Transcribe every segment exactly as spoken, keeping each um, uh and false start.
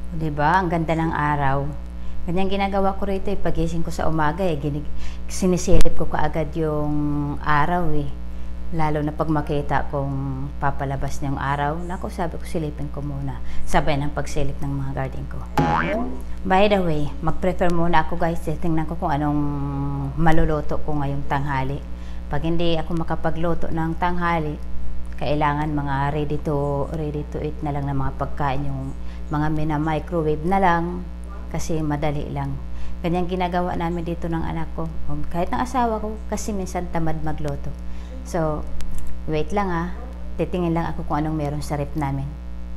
'Di ba? Ang ganda ng araw. Ganyan ginagawa ko rito, eh, pagising ko sa umaga, eh, ginig sinisilip ko kaagad yung araw, eh. Lalo na 'pag makita kong papalabas na yung araw, naku, sabi ko silipin ko muna, sabay ng pagsilip ng mga garden ko. By the way, mag-prepare muna ako guys, eh, tingnan ko kung anong maluluto ko ngayong tanghali. 'Pag hindi ako makapagluto ng tanghali, kailangan mga ready to ready to eat na lang na mga pagkain, yung mga mina-microwave na lang kasi madali lang. Ganyan ginagawa namin dito ng anak ko, kahit ng asawa ko, kasi minsan tamad magluto. So, wait lang ah, titingin lang ako kung anong meron sa ref namin.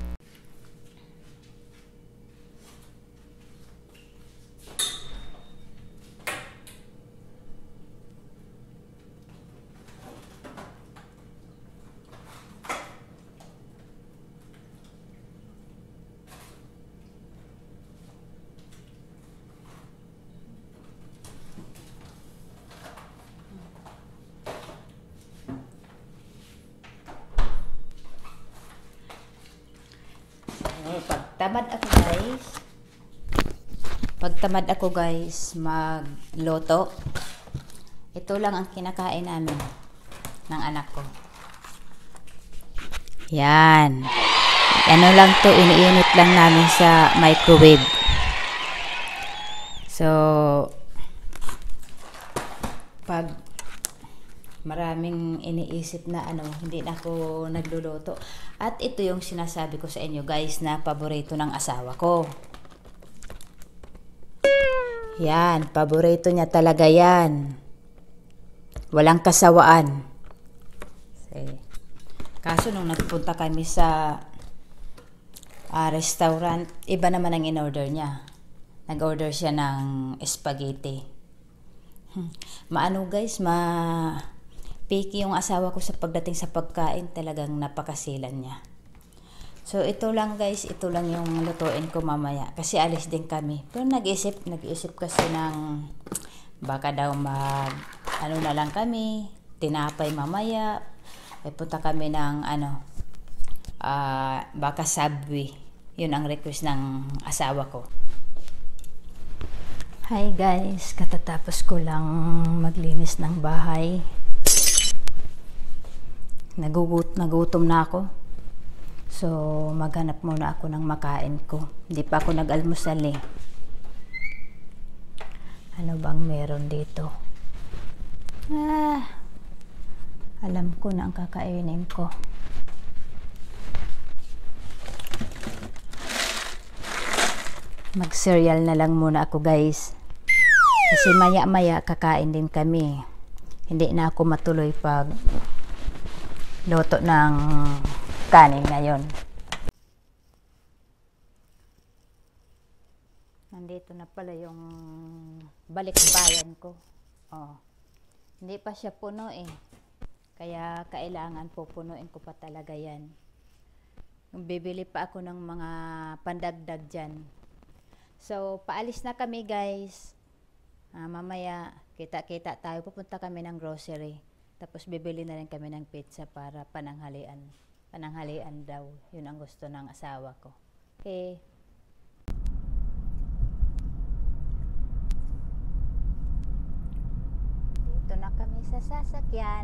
Pagtamad ako guys, pagtamad ako guys magluto, ito lang ang kinakain namin ng anak ko. Yan. Ano lang to, iniinit lang namin sa microwave. So, pag maraming iniisip na ano, hindi na ako nagluluto. At ito yung sinasabi ko sa inyo guys na paborito ng asawa ko. Yan, paborito niya talaga yan. Walang kasawaan. Sige. Kaso nung nagpunta kami sa uh, restaurant, iba naman ang in-order niya. Nag-order siya ng spaghetti. Hmm. Maano guys, ma... picky yung asawa ko sa pagdating sa pagkain, talagang napakasilan niya. So ito lang guys, ito lang yung lutuin ko mamaya kasi alis din kami. Pero nag-isip, nag-isip kasi ng baka daw mag ano na lang kami, tinapay mamaya. Ay punta kami ng ano, uh, baka Subway. Yun ang request ng asawa ko. Hi guys, katatapos ko lang maglinis ng bahay. Nagugut, nagutom na ako. So, maghanap muna ako ng makain ko. Hindi pa ako nag-almusal eh. Ano bang meron dito? Ah, alam ko na ang kakainin ko. Mag-cereal na lang muna ako guys. Kasi maya-maya kakain din kami. Hindi na ako matuloy pag luto ng kanin ngayon. Nandito na pala yung balikbayan ko. Oh. Hindi pa siya puno eh. Kaya kailangan pupunuin ko pa talaga yan. Bibili pa ako ng mga pandagdag dyan. So, paalis na kami guys. Ah, mamaya, kita-kita tayo. Pupunta kami ng grocery. Tapos bibili na rin kami ng pizza para pananghalian. Pananghalian daw. Yun ang gusto ng asawa ko. Okay. Dito na kami sa sasakyan.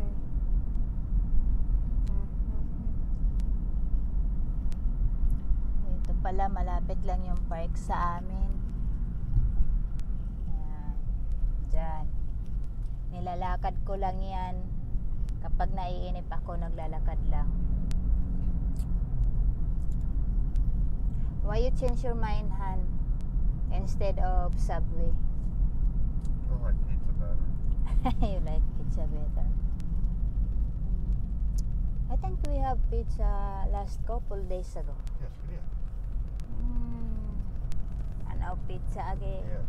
Ito pala, malapit lang yung park sa amin. Ayan. Diyan. Nilalakad ko lang yan. Kapag naiinip ako, naglalakad lang. Why you change your mind, Han? Instead of Subway? I like pizza better. You like pizza better. I think we have pizza last couple days ago. Yes, we did. Mm. And now pizza again. Yes.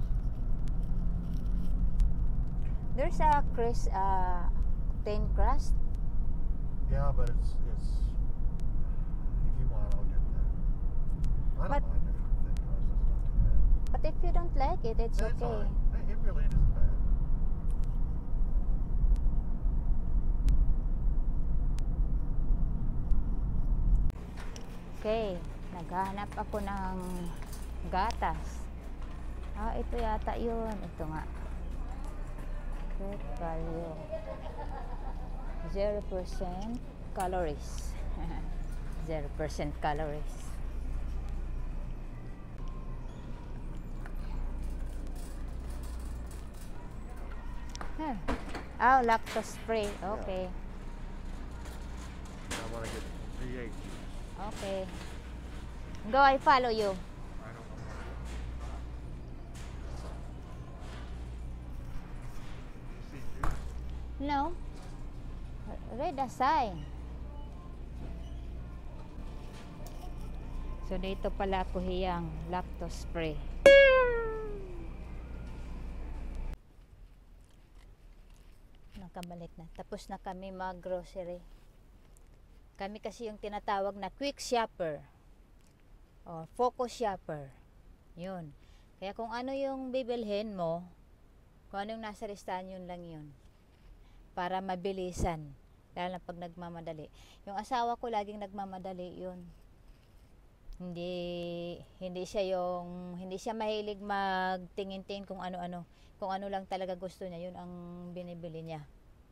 There's a Chris, uh, thin crust. Yeah, but it's it's. If you want, I'll get that. I don't But- mind it. Thin crust, that's not too bad. But if you don't like it, it's That's okay. fine. It it really isn't bad. Okay, naghahanap ako ng gatas. Ah, ito yata yun. Ito nga. Great value. zero percent calories. zero percent calories. Huh. Oh, lactose free. Okay. I want to get V eight. Okay. Go, I follow you. I don't know. You see juice? No. Read the sign. So, dito pala ako hiyang lactose free. Nakabalik na. Tapos na kami mag-grocery. Kami kasi yung tinatawag na quick shopper. O focus shopper. Yun. Kaya kung ano yung bibilhin mo, kung ano yung nasa listahan, yun lang yun. Para mabilisan. Lalo na pag nagmamadali. Yung asawa ko laging nagmamadali yun. Hindi hindi siya yung hindi siya mahilig magtingin-tingin kung ano-ano. Kung ano lang talaga gusto niya, yun ang binibili niya.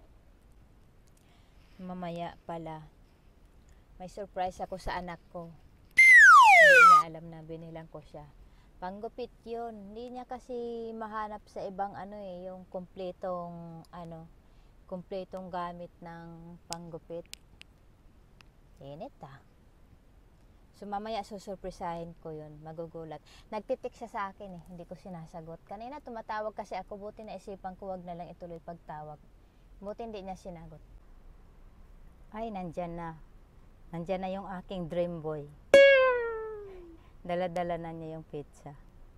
Mamaya pala may surprise ako sa anak ko. Hindi niya alam na binilang ko siya. Panggupit yun. Hindi niya kasi mahanap sa ibang ano eh, yung kumpletong ano, kumpletong gamit ng panggupit. Init ah. So mamaya susurpresahin ko yun, magugulat. Nagtitik siya sa akin eh, hindi ko sinasagot. Kanina tumatawag kasi ako, buti na isipan ko wag na lang ituloy pagtawag. Buti hindi niya sinagot. Ay, nandyan na. Nandyan na yung aking dream boy. Dala-dala na niya yung pizza.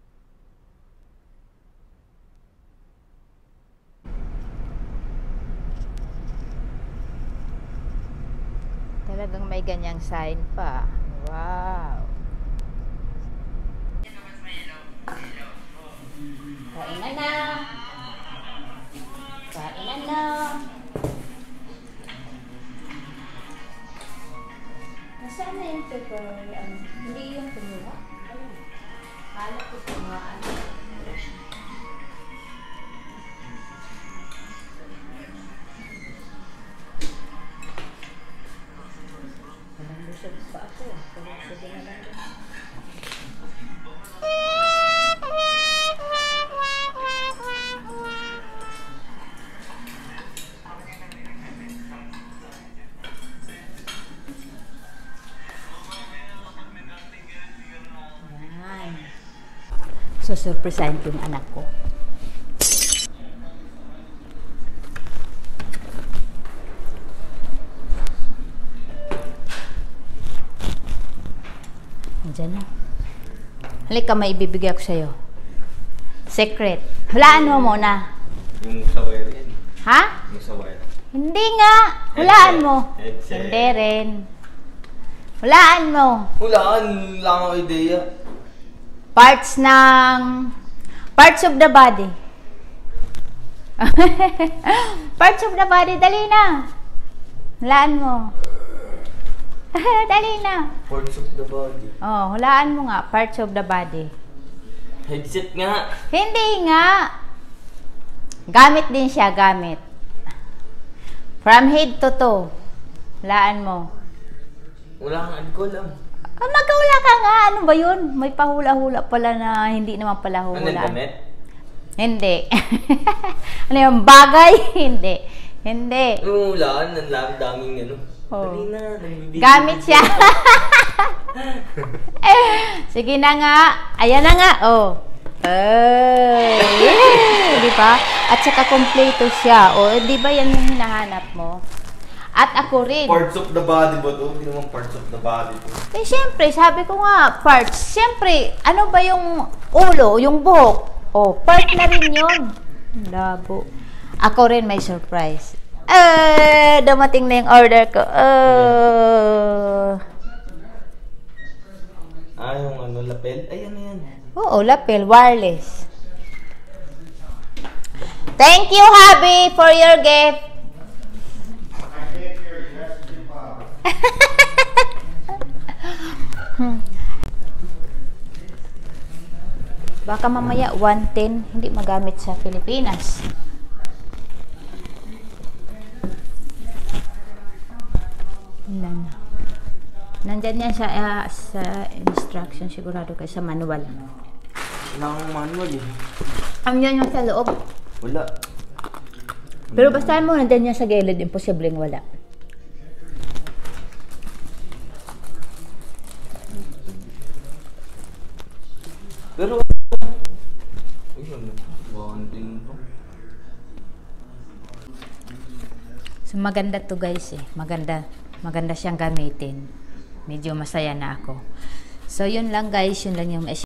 Talagang may ganyang sign pa. Wow. Kainan na. Kainan na. Nasaan na yung pepper? Um, hindi yung kumuha? Kala ko kumuha. Parang lusog pa ako. Lusog na lang din. So, surpresahin ko yung anak ko. Andiyan na. Halika, may ibibigay ako sa'yo. Secret. Hulaan mo muna. Yung sa wire yan. Ha? Yung sa wire. Hindi nga. Hulaan mo. Headset. Hindi rin. Hulaan mo. Hulaan. Wala akong idea. Parts ng parts of the body. Parts of the body, dali na. Hulaan mo. Dali na. Parts of the body. Oh, hulaan mo nga, parts of the body. Headset nga. Hindi nga. Gamit din siya, gamit. From head to toe. Hulaan mo. Wala kang alcohol ah. Ah, magkahula ka nga. Ano ba yun? May pahula-hula pala na hindi naman pala hula. Ano damit? Hindi. Ano yung bagay? Hindi. Hindi. Yung hulaan, ang lang daming ano. Oh. Dali na. nagbibigay. Gamit siya. Sige na nga. Ayan na nga. Oh. Ay. Yeah. Di ba? At saka kompleto siya. O, di ba yan yung hinahanap mo? At ako rin. Parts of the body ba ito? Hindi naman parts of the body ito. Eh, syempre, sabi ko nga, parts. Syempre, ano ba yung ulo, yung buhok? Oh, part na rin yun. Labo. Ako rin may surprise. Eh, dumating na yung order ko. Uh, ah, yung ano, lapel? Ay, ano yan? Oo, lapel, wireless. Thank you, hubby, for your gift. Baka mamaya one ten hindi magamit sa Pilipinas. Ilan na. Nandyan yan sa, ah, sa instruction sigurado kayo sa manual. Wala akong manual eh. Ang yan yung sa loob. Wala. Pero bastahan mo, nandyan yan sa gilid, imposibleng wala. Pero, uy, ano? Wanting to. So maganda to guys eh. Maganda. Maganda siyang gamitin. Medyo masaya na ako. So yun lang guys, yun lang yung